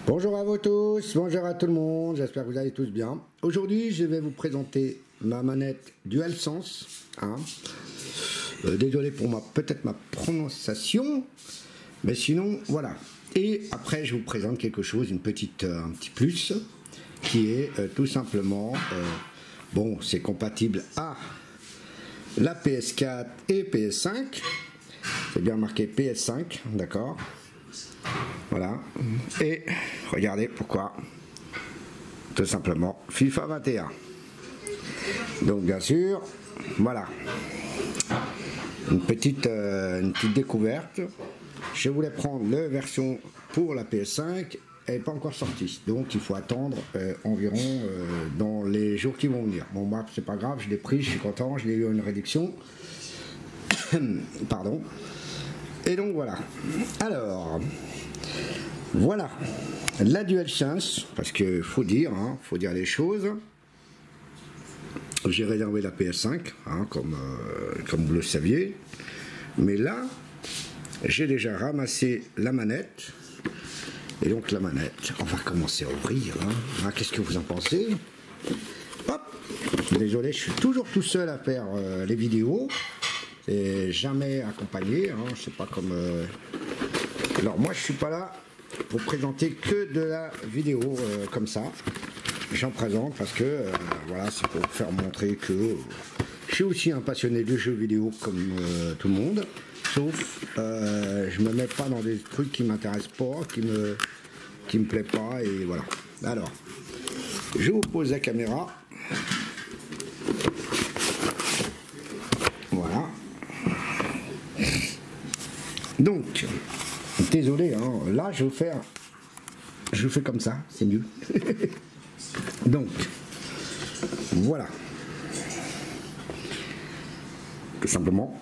Bonjour à vous tous, bonjour à tout le monde, j'espère que vous allez tous bien. Aujourd'hui, je vais vous présenter ma manette DualSense. Désolé pour peut-être ma prononciation, mais sinon, voilà. Et après, je vous présente quelque chose, un petit plus, qui est tout simplement, bon, c'est compatible à la PS4 et PS5. C'est bien marqué PS5, d'accord. Voilà, et regardez pourquoi, tout simplement FIFA 21. Donc bien sûr, voilà, une petite découverte. Je voulais prendre la version pour la PS5, elle n'est pas encore sortie, donc il faut attendre environ dans les jours qui vont venir. Bon, moi c'est pas grave, je l'ai pris, je suis content, je l'ai eu à une réduction. Pardon. Et donc voilà. Alors, voilà la DualSense, parce que faut dire les choses. J'ai réservé la PS5, comme vous le saviez. Mais là, j'ai déjà ramassé la manette. Et donc la manette, on va commencer à ouvrir. Qu'est-ce que vous en pensez? Hop. Désolé, je suis toujours tout seul à faire les vidéos. Et jamais accompagné, c'est pas comme... Alors moi je suis pas là pour présenter que de la vidéo comme ça. J'en présente parce que voilà, c'est pour faire montrer que je suis aussi un passionné de jeux vidéo comme tout le monde, sauf je me mets pas dans des trucs qui m'intéressent pas, qui me plaît pas, et voilà. Alors, je vous pose la caméra. Voilà. Donc, désolé, là je fais comme ça, c'est mieux. Donc, voilà. Tout simplement.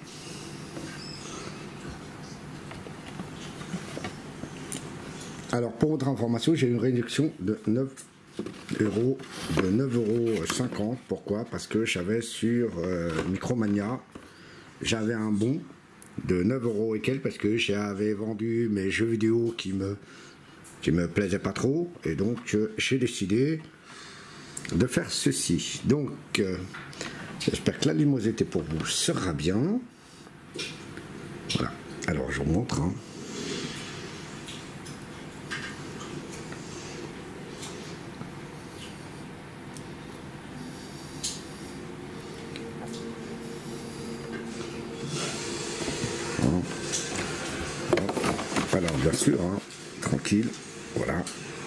Alors, pour votre information, j'ai une réduction de 9 euros, de 9,50 €. Pourquoi? Parce que j'avais sur Micromania, j'avais un bon de 9 € et quelques, parce que j'avais vendu mes jeux vidéo qui me plaisaient pas trop, et donc j'ai décidé de faire ceci. Donc j'espère que la luminosité pour vous sera bien. Voilà, alors je vous montre. Alors bien sûr, tranquille, voilà.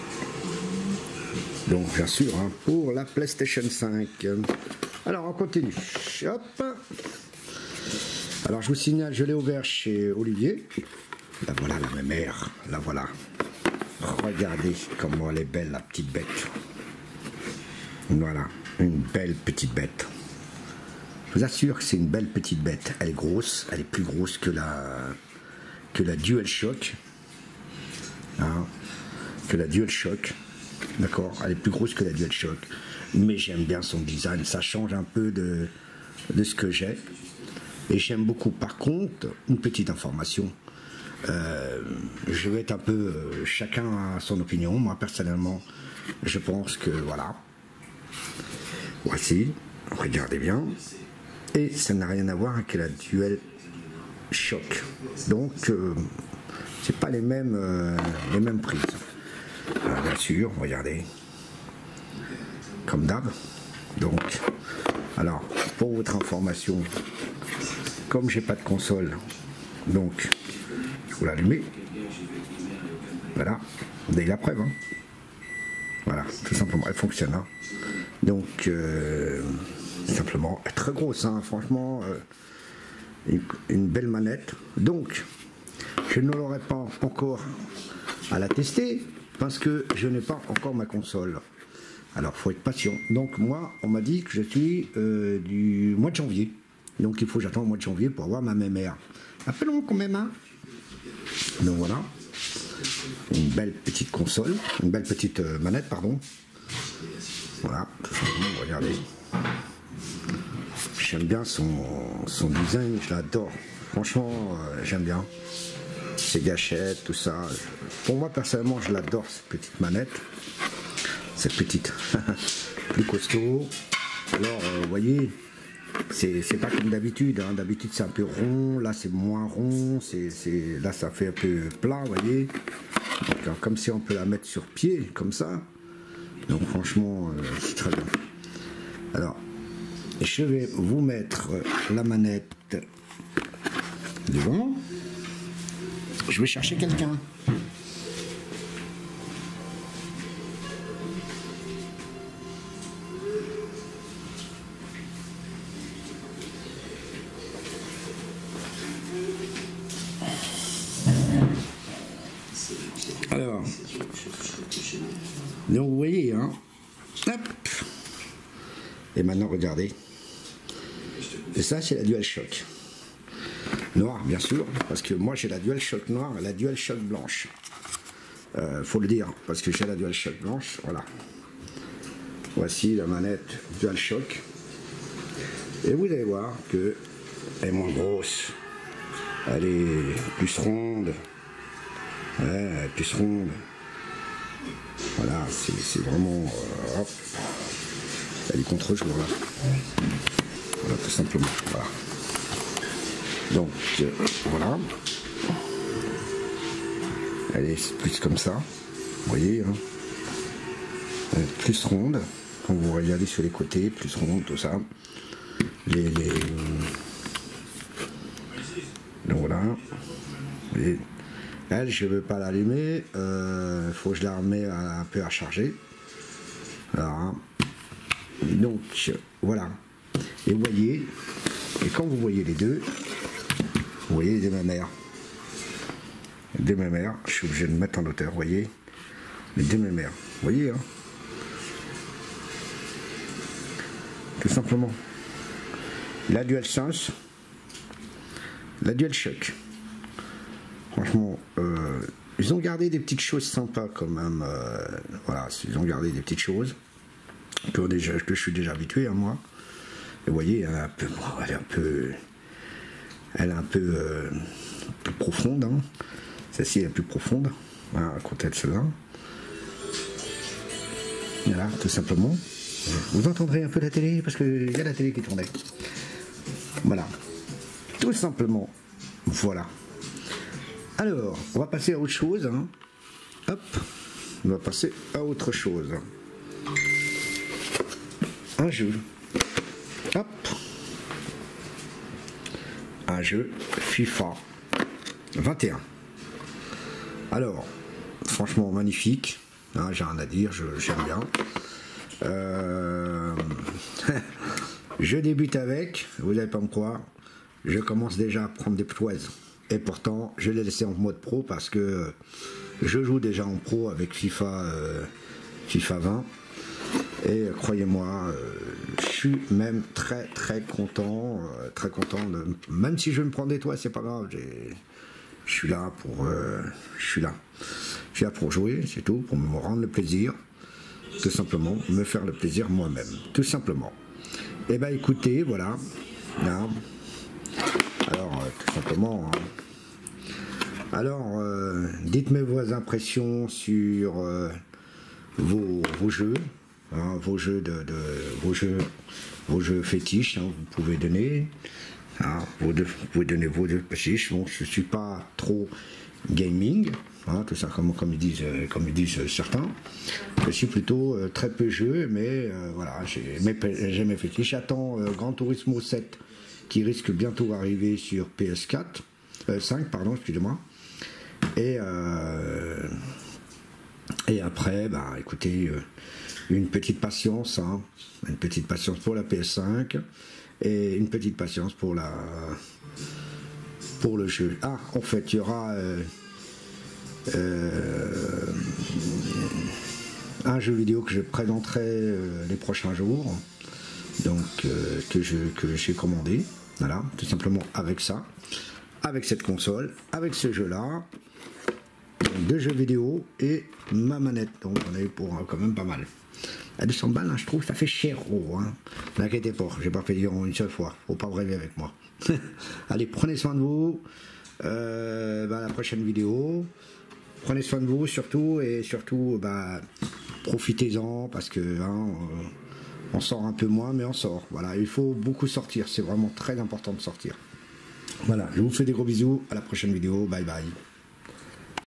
Donc bien sûr, pour la PlayStation 5. Alors on continue. Hop. Alors je vous signale, je l'ai ouvert chez Olivier. Là voilà la mémère, là voilà. Regardez comment elle est belle, la petite bête. Voilà, une belle petite bête. Je vous assure que c'est une belle petite bête. Elle est grosse, elle est plus grosse que la DualShock. Que la DualShock. D'accord, elle est plus grosse que la DualShock. Mais j'aime bien son design, ça change un peu de ce que j'ai. Et j'aime beaucoup. Par contre, une petite information. Je vais être un peu... chacun a son opinion. Moi, personnellement, je pense que voilà. Voici, regardez bien. Et ça n'a rien à voir avec la DualShock. Donc, c'est pas les mêmes prises. Bien sûr, regardez. Comme d'hab. Donc, alors, pour votre information, comme j'ai pas de console, donc, je vous l'allume. Voilà, dès la preuve. Voilà, tout simplement, elle fonctionne. Donc, simplement, elle est très grosse, franchement, une belle manette. Donc, je ne l'aurai pas encore à la tester parce que je n'ai pas encore ma console. Alors, il faut être patient. Donc, moi, on m'a dit que je suis du mois de janvier. Donc, il faut que j'attende le mois de janvier pour avoir ma mémère. Un peu long quand même, Donc, voilà. Une belle petite console. Une belle petite manette, pardon. Voilà, tout simplement, regardez. J'aime bien son design, je l'adore. Franchement, j'aime bien. ces gâchettes, tout ça. Pour moi, personnellement, je l'adore, cette petite manette. Cette petite, plus costaud. Alors, vous voyez, c'est pas comme d'habitude. Hein. D'habitude, c'est un peu rond. Là, c'est moins rond. Là, ça fait un peu plat, vous voyez. Donc, comme si on peut la mettre sur pied, comme ça. Donc, franchement, c'est très bien. Alors, je vais vous mettre la manette devant. Je vais chercher quelqu'un. Alors, donc vous voyez, hein, hop. Et maintenant, regardez. Et ça, c'est la DualShock. Noire, bien sûr, parce que moi, j'ai la DualShock noire et la DualShock blanche. Faut le dire, parce que j'ai la DualShock blanche, voilà. Voici la manette DualShock. Et vous allez voir qu'elle est moins grosse. Elle est plus ronde. Ouais, plus ronde. Voilà, c'est vraiment... hop. Elle est contre-jour là. Voilà, tout simplement. Voilà. Donc, voilà. Elle est plus comme ça. Vous voyez, hein. Elle est plus ronde. Quand vous regardez sur les côtés, plus ronde, tout ça. Donc voilà. Et elle, je ne veux pas l'allumer. Il faut que je la remette un peu à charger. Voilà. Donc voilà. Et vous voyez, et quand vous voyez les deux, vous voyez des mammaires. Des mammaires, je suis obligé de mettre en hauteur, vous voyez. Les deux mammaires. Vous voyez, hein. Tout simplement. La DualSense, la DualShock. Franchement, ils ont gardé des petites choses sympas quand même. Voilà, ils ont gardé des petites choses que je suis déjà habitué à moi. Et vous voyez, elle est un peu plus profonde. Hein. Celle-ci est plus profonde, hein, à côté de celle-là. Voilà, tout simplement. Vous entendrez un peu la télé, parce qu'il y a la télé qui tournait. Voilà. Tout simplement. Voilà. Alors, on va passer à autre chose. Hein. Hop. On va passer à autre chose. Un jeu. Hop. Un jeu FIFA 21. Alors, franchement magnifique. Hein, j'ai rien à dire, j'aime bien. Je débute avec, vous n'allez pas me croire, je commence déjà à prendre des ptoises. Et pourtant, je l'ai laissé en mode pro parce que je joue déjà en pro avec FIFA 20. Et croyez-moi, je suis même très content, même si je me prends des toits, c'est pas grave. Je suis là pour jouer, c'est tout, pour me rendre le plaisir, tout simplement, me faire le plaisir moi-même, tout simplement. Et ben écoutez, voilà. Là. Alors, tout simplement. Hein. Alors, dites-moi vos impressions sur vos jeux, hein, vos jeux vos jeux fétiches, hein, vous pouvez donner. Hein, vous pouvez donner vos jeux fétiches. Bon, je suis pas trop gaming, hein, tout ça comme ils disent certains. Je suis plutôt très peu jeu, mais voilà, j'ai mes fétiches. J'attends Gran Turismo 7 qui risque bientôt d'arriver sur PS4, 5 pardon, excusez-moi. Et après, bah écoutez, une petite patience, hein, une petite patience pour la PS5 et une petite patience pour le jeu. Ah, en fait, il y aura un jeu vidéo que je présenterai les prochains jours, donc que j'ai commandé, voilà, tout simplement avec ça, avec cette console, avec ce jeu-là, deux jeux vidéo et ma manette, donc on a eu pour quand même pas mal. À 200 balles, hein, je trouve, ça fait cher, hein. N'inquiétez pas, j'ai pas fait dire une seule fois, faut pas rêver avec moi. Allez, prenez soin de vous. la prochaine vidéo. Prenez soin de vous surtout, et surtout profitez-en, parce que on sort un peu moins, mais on sort. Voilà, il faut beaucoup sortir, c'est vraiment très important de sortir. Voilà, je vous fais des gros bisous, à la prochaine vidéo, bye bye.